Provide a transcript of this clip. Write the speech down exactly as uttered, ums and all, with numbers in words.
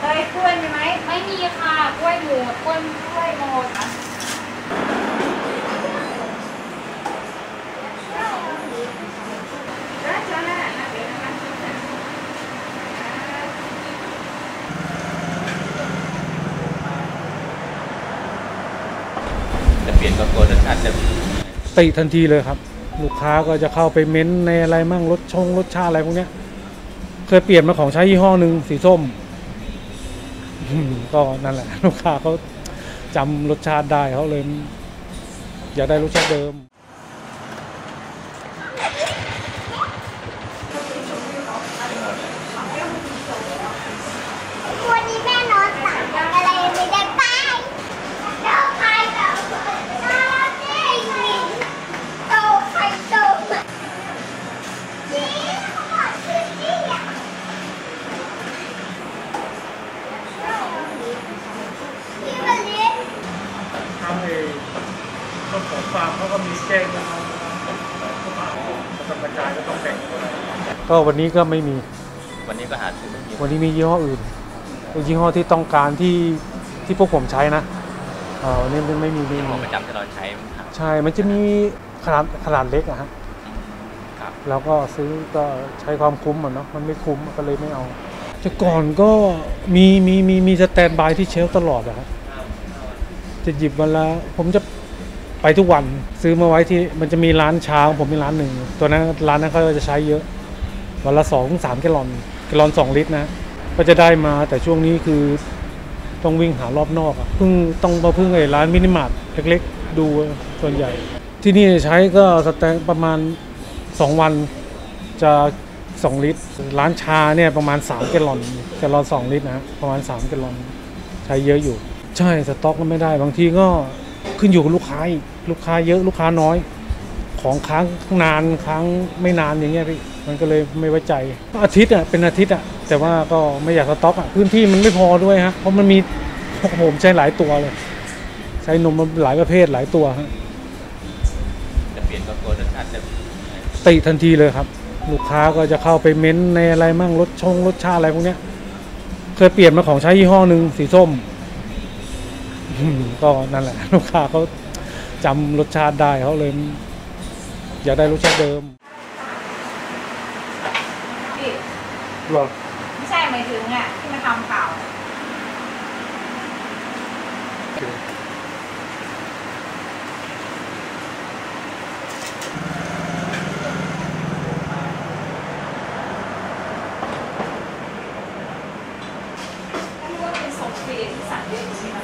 ยกล้วยมีไหมไม่มีค่ะกล้วยหมดกล้วยกล้วยหมดนะจะเปลี่ยนก็กลัวรสชาติจะติทันทีเลยครับลูกค้าก็จะเข้าไปเม้นในอะไรมั่งรสชงรสชาติอะไรพวกเนี้ยเคยเปลี่ยนมาของใช้ยี่ห้อหนึ่งสีส้มก็นั่นแหละลูกค้าเขาจำรสชาติได้เขาเลยอยากได้รสชาติเดิมวันนี้แม่นอนสั่งอะไรไม่ได้ไปเจ้าใครเจ้าเจ้าเจ๊หญิงโตใครโตนี่เขาบอกชื่อจี้อ่ะพี่วันนี้ทางเองเจ้าของฟาร์มเขาก็มีแจ้งนะครับกระจายก็ต้องแบ่งก็วันนี้ก็ไม่มีวันนี้ก็หาซื้อไม่มีวันนี้มียี่ห้ออื่นยี่ห้อที่ต้องการที่ที่พวกผมใช้นะอ่าวันนี้ไม่มีมีของประจำที่เราใช้ใช่มันจะมีขนาดขนาดเล็กอะฮะครับแล้วก็ซื้อก็ใช้ความคุ้มอ่ะเนาะมันไม่คุ้มก็เลยไม่เอาแต่ก่อนก็มีมีมีมีสแตนด์บายที่เชลฟ์ตลอดอะครับจะหยิบวันละผมจะไปทุกวันซื้อมาไว้ที่มันจะมีร้านชาของผมมีร้านหนึ่งตัวนั้นร้านนั้นเขาจะใช้เยอะวันละสองสามแกลลอนแกลลอนสองลิตรนะก็จะได้มาแต่ช่วงนี้คือต้องวิ่งหารอบนอกอ่ะเพิ่งต้องมาพึ่งไอ้ร้านมินิมาร์ทเล็กๆดูส่วนใหญ่ที่นี่ใช้ก็สแตนประมาณสองวันจะสองลิตรร้านชาเนี่ยประมาณสามแกลลอนแกลลอนสองลิตรนะประมาณสามแกลลอนใช้เยอะอยู่ใช่สต็อกก็ไม่ได้บางทีก็ขึ้นอยู่กับลูกค้าอีกลูกค้าเยอะลูกค้าน้อยของค้างนานค้างไม่นานอย่างเงี้ยพี่มันก็เลยไม่ไว้ใจอาทิตย์อ่ะเป็นอาทิตย์อ่ะแต่ว่าก็ไม่อยากสต็อกอ่ะพื้นที่มันไม่พอด้วยฮะเพราะมันมีผมใช้หลายตัวเลยใช้นมหลายประเภทหลายตัวฮะจะเปลี่ยนก็กลัวรสชาติจะติทันทีเลยครับลูกค้าก็จะเข้าไปเม้นในอะไรมั่งรสชงรสชาติอะไรพวกเนี้ยเคยเปลี่ยนมาของใช้ยี่ห้อหนึ่งสีส้มก็นั่นแหละลูกค้าเขาจำรสชาติได้เขาเลยอยากได้รสชาติเดิมหรอไม่ใช่หมายถึงอ่ะที่มาทำข่าวไม่รู้ว่าเป็นส่งฟรีที่สั่งด้วย